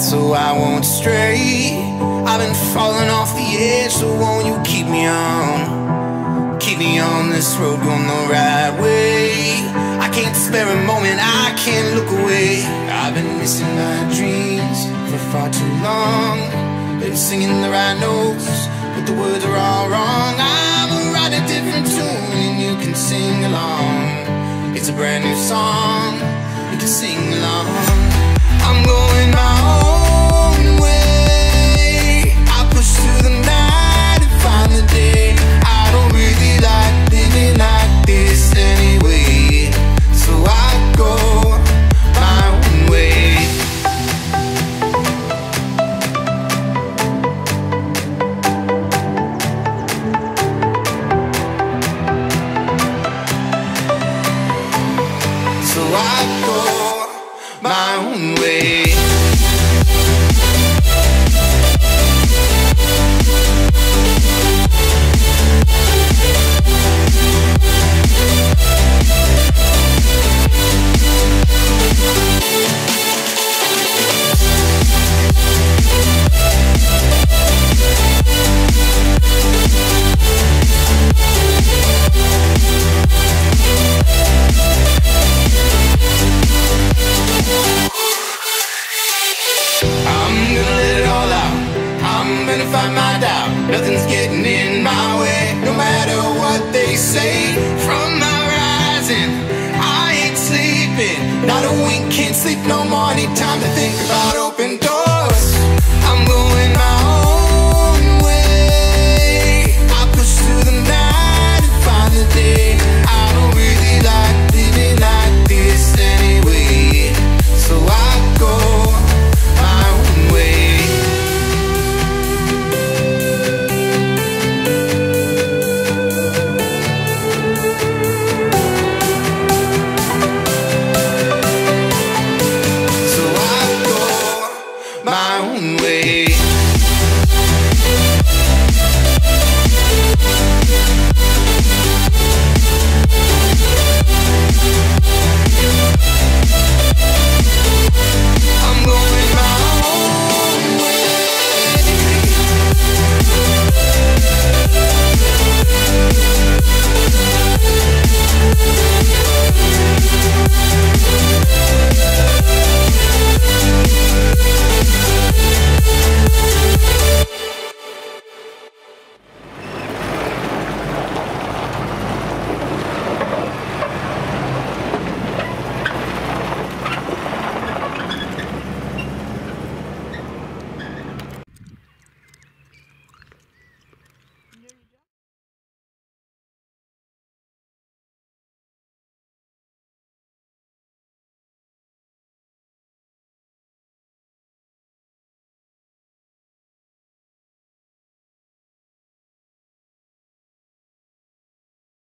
path so I won't stray. I've been falling off the edge, so won't you keep me on? Keep me on this road going the right way. I can't spare a moment, I can't look away. I've been missing my dreams for far too long. Been singing the right notes, but the words are all wrong. I'm write a different tune and you can sing along. It's a brand new song, you can sing along. I'm going my own way. I push through the night and find the day. I don't really like living like this anyway, so I go my own way. So I go my own way. Find my doubt, nothing's getting in my way. No matter what they say, from my rising, I ain't sleeping. Not a wink, can't sleep no more. Need time to think about open doors. I'm going my own way. I push through the night and find the day. I don't really like living like this anyway, so I go my own way. I'm going